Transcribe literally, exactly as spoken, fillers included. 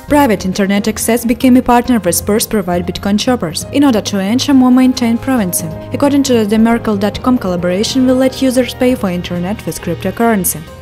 Private internet access became a partner with Spurs-provide Bitcoin shoppers in order to ensure more maintained privacy. According to the Merkle dot com, collaboration will let users pay for internet with cryptocurrency.